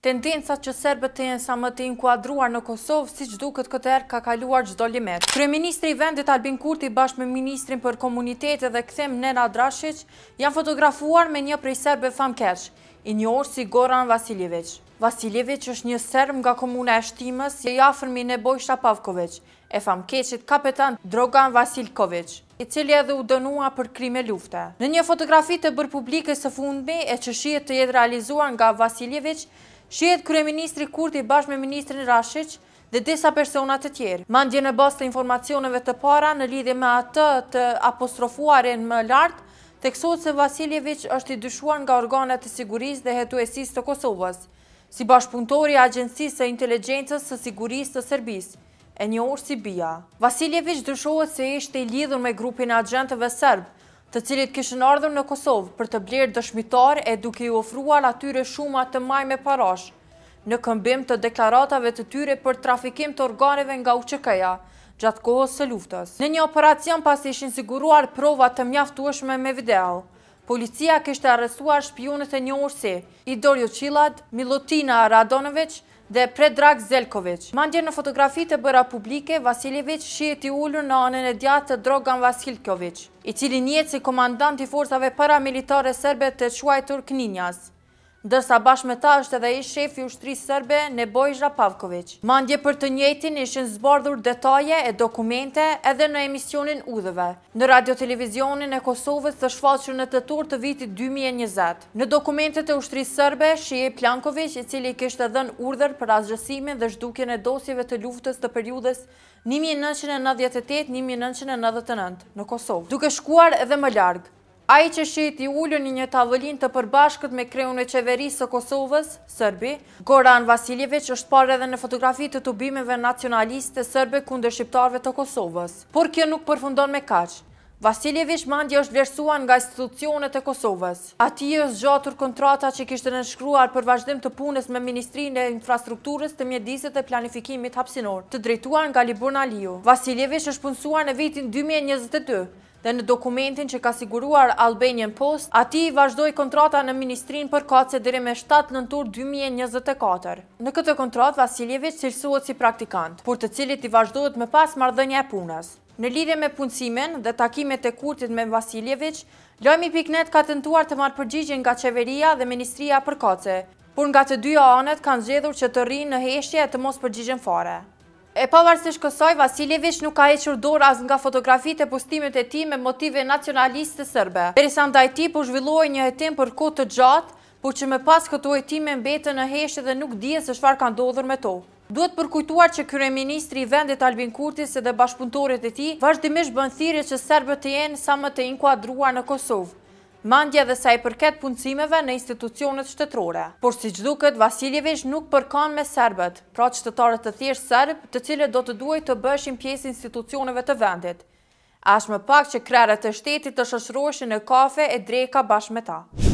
Tendencat që serbët të jenë sa më të inkuadruar në Kosovë, siç duket këtë herë ka kaluar çdo limit. Kryeministri i vendit Albin Kurti bashkë me ministrin për komunitete dhe kthem Nenad Rashić janë fotografuar me një prej serbëve famkeq, i njohur si Goran Vasiljević. Vasiljević është një serb nga komuna e Shtimës, i afërmi Nebojša Pavković, e famkeqit kapetan Drogan Vasilković, i cili edhe u dënua për krime lufte. Në një fotografi të bërë publike së fundmi e që shihet të jetë realizuar nga Vasiljević, shihet kryeministri Kurti bashkë me ministrin Rashić dhe disa persona të tjerë. Mandje në bazë të informacioneve të para në lidhje me atë të apostrofuarin më lart, theksohet se Vasiljević është i dyshuar nga organet të sigurisë dhe hetuesisë të Kosovës, si bashkëpunëtori i Agjencisë së Inteligjencës së Sigurisë të Serbisë, e njohur si BIA. Vasiljević dyshohet se ishte i lidhur me grupin e agentëve serb, të cilit kishin ardhur në Kosovë për të blerë dëshmitar e duke i ofruar atyre shuma të majme parash, në këmbim të deklaratave të tyre për trafikim të organeve nga UÇK-ja, gjatë kohës së luftës. Në një operacion pas ishin siguruar prova të mjaftueshme me video. Policia kishte arrestuar shpionët e njohur si Idor Juçilad, Milutina Radonović dhe Predrag Zelković. Mandje në fotografi të bëra publike, Vasiljević shihet i ulur në anën e djathtë të Drogan Vasilković, i cili njihet si komandant i forcave paramilitare serbe të quajtur Kninjas, ndërsa bashkë me ta është edhe ish shefi i ushtrisë serbe Nebojša Pavković. Mandje për të njëjtin ishin zbardhur detaje e dokumente edhe në emisionin Udhëve, në radio-televizionin e Kosovës të shfaqur në tetor të vitit 2020. Në dokumentet e ushtrisë serbe shihet Planković, i cili kishte dhënë urdhër për asgjësimin dhe zhdukjen e dosjeve të luftës të periudhës 1998-1999 në Kosovë, duke shkuar edhe më larg. Ai që shihet i ulur në një tavolinë të përbashkët me kreun e qeverisë së Kosovës, serbi, Goran Vasiljević është parë edhe në fotografi të tubimeve nacionaliste serbe kundër shqiptarëve të Kosovës. Por kjo nuk përfundon me kaq. Vasiljević mandje është vlerësuar nga institucionet e Kosovës. Atij është zgjatur kontrata që kishte nënshkruar për vazhdim të punës me Ministrinë e Infrastrukturës të Mjedisit dhe Planifikimit Hapësinor, të drejtuar nga Liburnah Aliu. Vasiljević është punësuar në vitin 2022. Dhe në dokumentin që ka siguruar Albanian Post, atij vazhdoi kontrata në ministrinë përkatëse deri me 7 nëntor 2024. Në këtë kontratë Vasiljević cilësohet si praktikant, por të cilit i vazhdohet më pas marrëdhënia e punës. Në lidhje me punësimin dhe takimet e Kurtit me Vasiljević, Lajmi.net ka tentuar të marrë përgjigje nga qeveria dhe ministria përkatëse, por nga të dyja anet kanë zgjedhur që të rrinë në heshtje e të mos përgjigjen fare. E pavarësisht kësaj, Vasiljević nuk ka hequr dorë as nga fotografitë e postimet e tij me motive nacionaliste serbe. Derisa ndaj tij po zhvillohej një hetim për kohë të gjatë, por që më pas këto hetime mbetën në heshtje dhe nuk dihet se çfarë ka ndodhur me to. Duhet përkujtuar që kryeministri i vendit Albin Kurti dhe bashkëpunëtorët e tij vazhdimisht bën thirrje që serbët të jenë sa më të inkuadruar në Kosovë, mandje dhe sa i përket punësimeve në institucionet shtetërore. Por siç duket, Vasiljević nuk përkan me serbët, pra qytetarët të thjeshtë serb, të cilët do të duhej të bëheshin pjesë institucioneve të vendit. As më pak që krerët e shtetit të shoqëroheshin në kafe e dreka bashkë me ta.